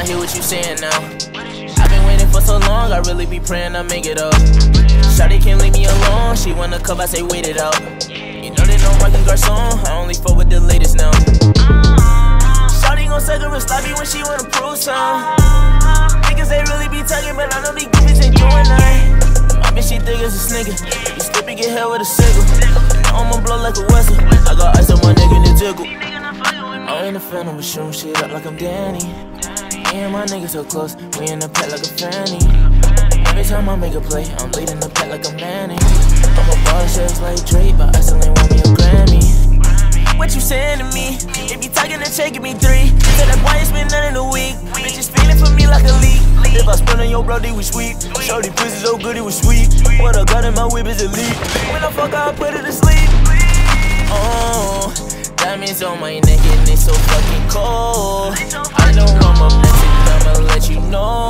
I hear what you saying now. I've been waiting for so long, I really be praying I make it up. Shawty can't leave me alone, she wanna cup, I say wait it out. You know they don't rock and garçon, I only fuck with the latest now. Shawty gon' suck her and sloppy when she wanna prove some. Niggas they really be talking, but I know these goofies ain't doing nothing. My bitch she thick as a sneaker, you slip and get held with a sickle. I'ma blow like a whistle, I got ice on my neck and it tickle. I ain't a fan of shooting shit up like I'm Danny. Me and my niggas so close, we in the pet like a fanny. Every time I make a play, I'm leading the pet like a Manny. I'm a boss just like Drake, but I still ain't want me a Grammy. What you saying to me? If you talking to check, give me 3. Said that boy, it's been none in a week. Bitches feeling for me like a leak. If I spin on your brody, we sweet. Shorty pussy so good, it was sweet. What I got in my whip is elite. When I fuck, I put it to sleep. Oh, diamonds on my neck and they so fucking cold. I know I'm a message, I'ma let you know.